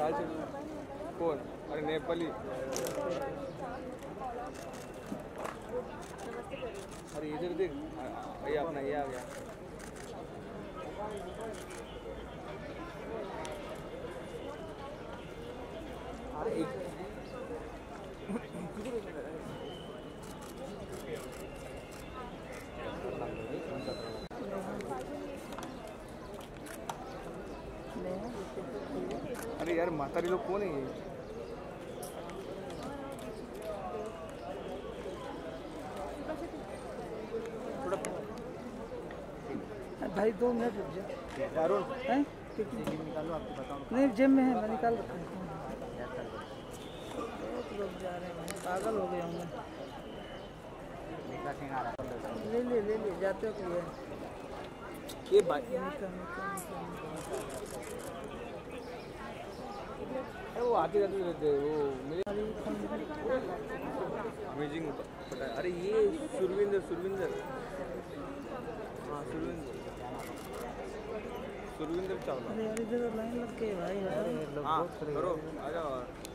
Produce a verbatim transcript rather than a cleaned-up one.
ख्याल से कौन? अरे नेपाली। अरे इधर देख, ये अपना ये आ गया। अरे यार मातारी लोग कौन है ये? भाई दो मिनट रुक जाओ। हैं निकालो, आपको बताऊं। नहीं जेब में है, मैं निकाल रखा हूँ। बहुत लोग जा रहे हैं, पागल हो गए होंगे। ले ले ले ले जाते हो ये ये भाई वो आते जाते रहते वो मेरे अमेजिंग पता है। अरे ये सुरविंदर सुरविंदर हाँ सुरविंदर सुरविंदर चावला। अरे यार इधर लाइन लग गई भाई यार। हाँ करो आ जाओ।